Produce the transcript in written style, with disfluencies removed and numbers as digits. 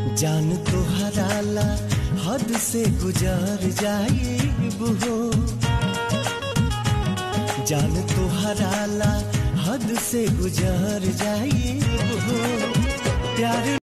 जान तो हराला हद से गुजार जाइब हो, जान तो हराला हद से गुजार जाइब हो, प्यार